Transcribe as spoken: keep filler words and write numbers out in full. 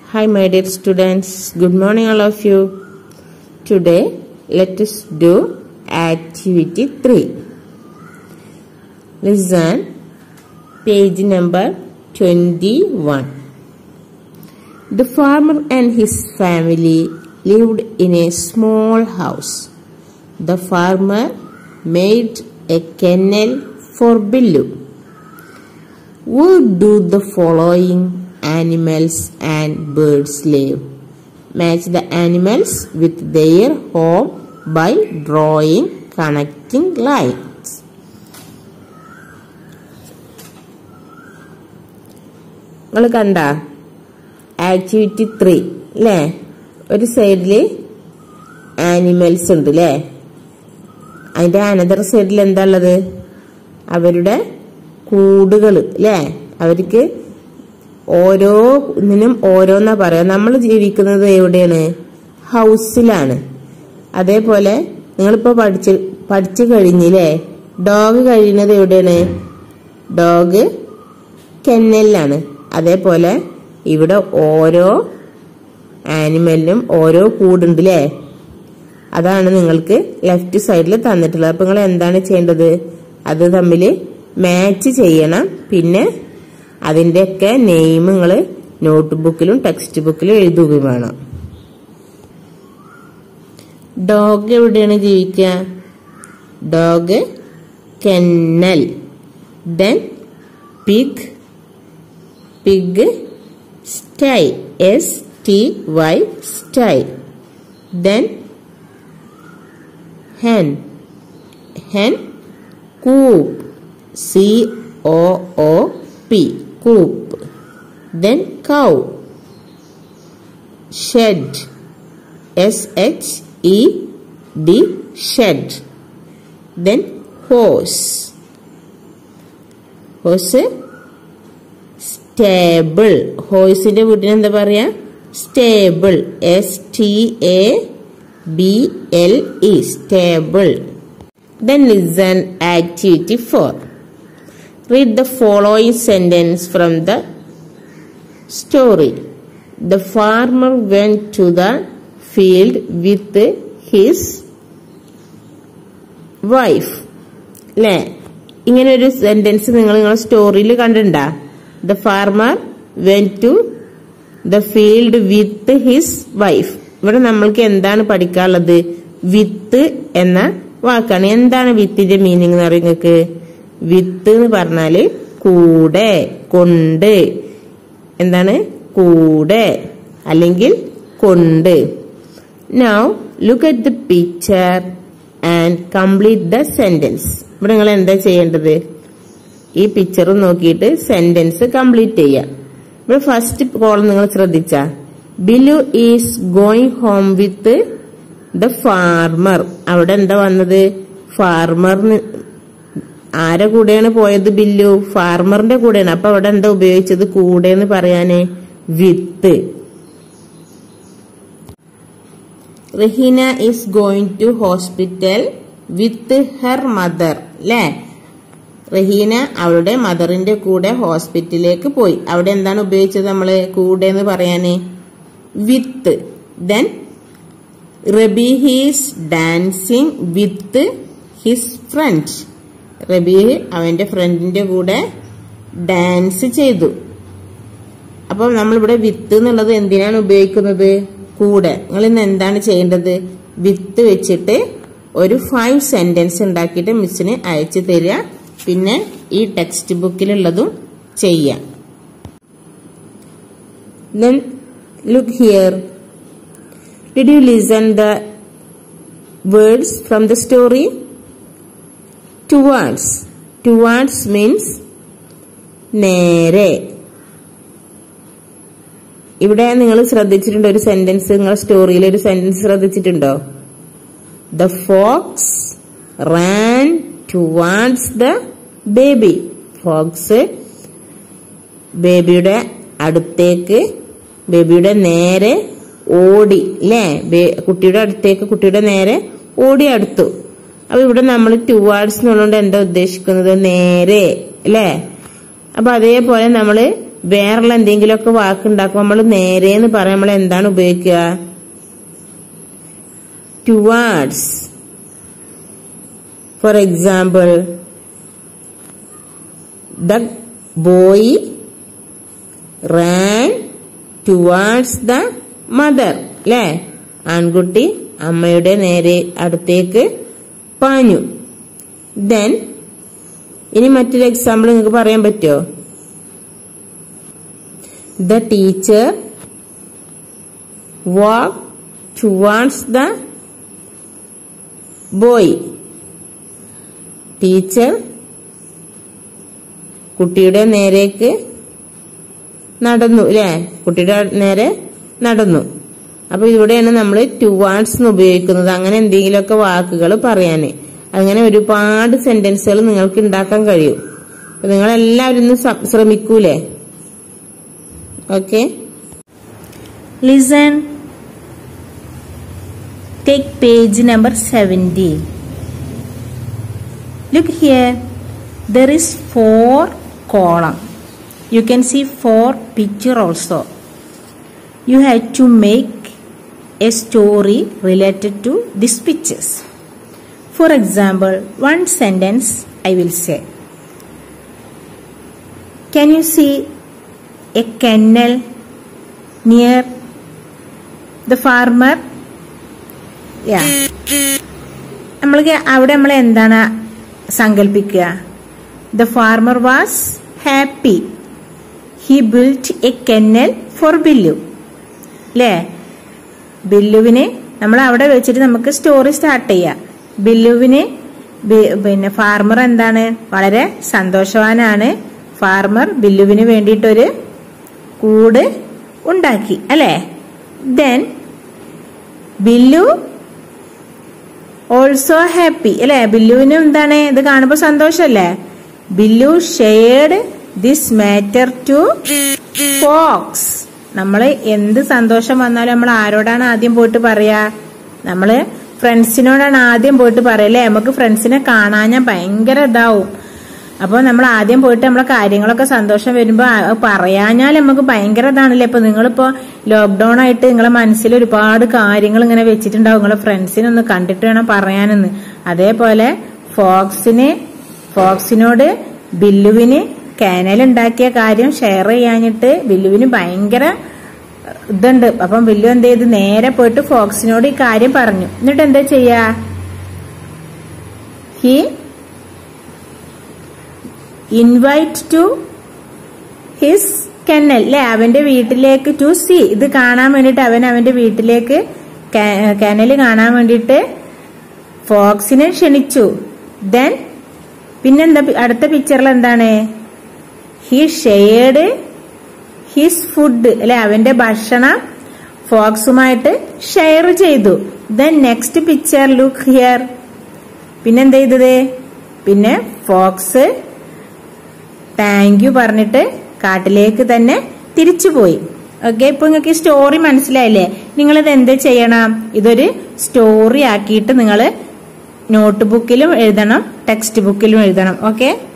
Hi my dear students, good morning all of you. Today let us do activity three. Listen, page number twenty-one. The farmer and his family lived in a small house. The farmer made a kennel for Billu. Where do the following animals and birds live? Match the animals with their home by drawing connecting lines. നിങ്ങൾ കണ്ട activity three അല്ലേ? ഒരു സൈഡില് animals ഉണ്ട് അല്ലേ? അതിന്റെ another സൈഡിൽ എന്താ ഉള്ളത്? അവരുടെ കൂടുകൾ അല്ലേ? അവർക്ക് ഓരോന്നിനും ഓരോന്നാ പറയാ. നമ്മൾ ജീവിക്കുന്നത് എവിടെയാണ്? ഹൗസിലാണ്. അതേപോലെ നിങ്ങളിപ്പോ പഠിച്ച് പഠിച്ചു കഴിഞ്ഞില്ലേ? ഡോഗ് കഴിയുന്നത് എവിടെയാണ്? ഡോഗ് കെന്നലിലാണ്. അതേപോലെ ഇവിടെ ഓരോ ആനിമലിനും ഓരോ കൂടുണ്ട് അല്ലേ? അതാണ് നിങ്ങൾക്ക് ലെഫ്റ്റ് സൈഡിൽ തന്നിട്ടുള്ളത്. അപ്പൊ നിങ്ങൾ എന്താണ് ചെയ്യേണ്ടത്? അത് തമ്മിൽ മാച്ച് ചെയ്യണം. പിന്നെ അതിന്റെയൊക്കെ നെയിം നിങ്ങൾ നോട്ട് ബുക്കിലും ടെക്സ്റ്റ് ബുക്കിലും എഴുതുകയും വേണം. ഡോഗ് എവിടെയാണ് ജീവിക്കുക? Dog kennel. Then pig pig sty, S T Y sty. Then hen hen coop, C O O P, coop. Then cow, shed, S H E D, shed. Then horse, horse stable. ഹോഴ്സിന്റെ വീട്ടിന് എന്താ പറയാ? Stable, S T A B L E, stable. Then listen activity four. Read the following sentence from the story. The farmer went to the field with his wife. അല്ലേ? ഇങ്ങനെ ഒരു sentence നിങ്ങൾ നിങ്ങളുടെ സ്റ്റോറിയിൽ കണ്ടിട്ടുണ്ടാ? The farmer went to the field with his wife. ഇവിടെ നമ്മൾക്ക് എന്താണ് പഠിക്കാനുള്ളത്? വിത്ത് എന്ന വാക്കാണ്. എന്താണ് വിത്തിന്റെ മീനിങ് എന്ന് അറിയാം നിങ്ങൾക്ക്? വിത്ത് എന്ന് പറഞ്ഞാല് കൂടെ, കൊണ്ട്. എന്താണ്? കൂടെ അല്ലെങ്കിൽ കൊണ്ട്. Now look at the picture and complete the sentence. ഇവിടെ നിങ്ങൾ എന്താ ചെയ്യേണ്ടത്? ഈ പിക്ചർ നോക്കിയിട്ട് സെന്റൻസ് കംപ്ലീറ്റ് ചെയ്യാം. ഇവിടെ ഫസ്റ്റ് കോളം നിങ്ങൾ ശ്രദ്ധിച്ചാ? Billu is going home with the farmer. അവിടെ എന്താ വന്നത്? ഫാർമറിന്. ആരെ കൂടെയാണ് പോയത്? ബില്ലു ഫാർമറിന്റെ കൂടെയാണ്. അപ്പൊ അവിടെ എന്താ ഉപയോഗിച്ചത്? കൂടെ എന്ന് പറയാന് with. Raheena is going to hospital with her mother. അല്ലേ? റഹീന അവളുടെ മദറിന്റെ കൂടെ ഹോസ്പിറ്റലിലേക്ക് പോയി. അവിടെ എന്താണ് ഉപയോഗിച്ചത് നമ്മള്? കൂടെ എന്ന് പറയാന് with. Then Rabi is dancing with his friend. Rabi അവന്റെ ഫ്രണ്ടിന്റെ കൂടെ ഡാൻസ് ചെയ്തു. അപ്പൊ നമ്മളിവിടെ വിത്ത് എന്നുള്ളത് എന്തിനാണ് ഉപയോഗിക്കുന്നത്? കൂടെ. നിങ്ങൾ ഇന്ന് എന്താണ് ചെയ്യേണ്ടത്? വിത്ത് വെച്ചിട്ട് ഒരു ഫൈവ് സെന്റൻസ് ഉണ്ടാക്കിയിട്ട് മിസ്സിന് അയച്ചു തരിക. പിന്നെ ഈ ടെക്സ്റ്റ് ബുക്കിലുള്ളതും ചെയ്യാം. Then look here. Did you listen the words from the story? Towards. Towards means നേരെ. ഇവിടെ നിങ്ങൾ ശ്രദ്ധിച്ചിട്ടുണ്ടോ? ഒരു സെന്റൻസ് നിങ്ങളുടെ സ്റ്റോറിയിൽ ഒരു സെന്റൻസ് ശ്രദ്ധിച്ചിട്ടുണ്ടോ? The fox ran towards the baby. Fox ബേബിയുടെ അടുത്തേക്ക്, ബേബിയുടെ നേരെ ഓടി. അല്ലേ? കുട്ടിയുടെ അടുത്തേക്ക്, കുട്ടിയുടെ നേരെ ഓടി അടുത്തു. അപ്പൊ ഇവിടെ നമ്മൾ ടുവാർഡ്സ് എന്നുള്ളതുകൊണ്ട് എന്താ ഉദ്ദേശിക്കുന്നത്? നേരെ. അല്ലേ? അപ്പൊ അതേപോലെ നമ്മള് വേറുള്ള എന്തെങ്കിലുമൊക്കെ വാക്കുണ്ടാക്കും നമ്മൾ നേരെ എന്ന് പറയാൻ നമ്മൾ എന്താണ് ഉപയോഗിക്കുക? Towards. For example, the boy ran towards the mother. അല്ലേ? ആൺകുട്ടി അമ്മയുടെ നേരെ അടുത്തേക്ക് പാഞ്ഞു. ദെൻ ഇനി മറ്റൊരു എക്സാമ്പിൾ നിങ്ങൾക്ക് പറയാൻ പറ്റുമോ? The teacher walked towards the boy. Teacher കുട്ടിയുടെ നേരേക്ക് നടന്നു. അല്ലേ? കുട്ടിയുടെ നേരെ നടന്നു. അപ്പൊ ഇവിടെയാണ് നമ്മൾ ടുവാർഡ്സ് ഉപയോഗിക്കുന്നത്. അങ്ങനെ എന്തെങ്കിലുമൊക്കെ വാക്കുകൾ പറയാന്. അങ്ങനെ ഒരുപാട് സെന്റൻസുകൾ നിങ്ങൾക്ക് ഉണ്ടാക്കാൻ കഴിയും. അപ്പൊ നിങ്ങൾ എല്ലാവരും ഒന്ന് ശ്രമിക്കൂലേ? Okay. Listen. Take page number seventy. Look here. There is four column. You can see four picture also. You have to make a story related to these pictures. For example, one sentence I will say. Can you see a kennel near the farmer? Yeah. നമ്മൾക്ക് അവിടെ നമ്മൾ എന്താണ് സങ്കല്പിക്കുക? The farmer was happy. He built a kennel for Billu. അല്ലേ? ബില്ലുവിന് നമ്മൾ അവിടെ വെച്ചിട്ട് നമുക്ക് സ്റ്റോറി സ്റ്റാർട്ട് ചെയ്യാം. ബില്ലുവിന് പിന്നെ ഫാർമർ എന്താണ്? വളരെ സന്തോഷവാനാണ്. ഫാർമർ ബില്ലുവിന് വേണ്ടിയിട്ടൊരു കൂട് ഉണ്ടാക്കി. അല്ലേ? Then Billu also happy. അല്ലെ? ബില്ലുവിനും എന്താണ് ഇത് കാണുമ്പോ സന്തോഷല്ലേ? Billu shared this matter to fox. നമ്മള് എന്ത് സന്തോഷം വന്നാലും നമ്മൾ ആരോടാണ് ആദ്യം പോയിട്ട് പറയാ? നമ്മള് ഫ്രണ്ട്സിനോടാണ് ആദ്യം പോയിട്ട് പറയല്ലേ? നമുക്ക് ഫ്രണ്ട്സിനെ കാണാൻ ഭയങ്കര ഇതാവും. അപ്പൊ നമ്മൾ ആദ്യം പോയിട്ട് നമ്മളെ കാര്യങ്ങളൊക്കെ സന്തോഷം വരുമ്പോ പറയാഞ്ഞാൽ നമുക്ക് ഭയങ്കര ഇതാണല്ലേ. ഇപ്പൊ നിങ്ങളിപ്പോ ലോക്ക്ഡൌൺ ആയിട്ട് നിങ്ങളെ മനസ്സിൽ ഒരുപാട് കാര്യങ്ങൾ ഇങ്ങനെ വെച്ചിട്ടുണ്ടാവും. നിങ്ങളെ ഫ്രണ്ട്സിനെ ഒന്ന് കണ്ടിട്ട് വേണം പറയാനെന്ന്. അതേപോലെ ഫോക്സിന് ഫോക്സിനോട് ബില്ലുവിന് കാനൽ ഉണ്ടാക്കിയ കാര്യം ഷെയർ ചെയ്യാനിട്ട് ബില്ലുവിന് ഭയങ്കര ഇതുണ്ട്. അപ്പം ബില്ലു എന്ത് ചെയ്ത് നേരെ പോയിട്ട് ഫോക്സിനോട് ഈ കാര്യം പറഞ്ഞു. എന്നിട്ട് എന്താ ചെയ്യാ? He invite to his kennel. അല്ലെ? അവന്റെ വീട്ടിലേക്ക് ടു സി. ഇത് കാണാൻ വേണ്ടിട്ട് അവൻ അവന്റെ വീട്ടിലേക്ക് കെനൽ കാണാൻ വേണ്ടിട്ട് ഫോക്സിനെ ക്ഷണിച്ചു. ദെൻ പിന്നെന്താ അടുത്ത പിക്ചറിൽ എന്താണ്? He shared his food. അല്ലെ? അവന്റെ ഭക്ഷണം ഫോക്സുമായിട്ട് ഷെയർ ചെയ്തു. Then next picture look here. പിന്നെന്താ ചെയ്തത്? പിന്നെ ഫോക്സ് താങ്ക് യു പറഞ്ഞിട്ട് കാട്ടിലേക്ക് തന്നെ തിരിച്ചുപോയി. ഓക്കെ, ഇപ്പൊ നിങ്ങൾക്ക് ഈ സ്റ്റോറി മനസ്സിലായില്ലേ? നിങ്ങളിത് എന്താ ചെയ്യണം? ഇതൊരു സ്റ്റോറി ആക്കിയിട്ട് നിങ്ങൾ നോട്ട് ബുക്കിലും എഴുതണം, ടെക്സ്റ്റ് ബുക്കിലും എഴുതണം. ഓക്കെ.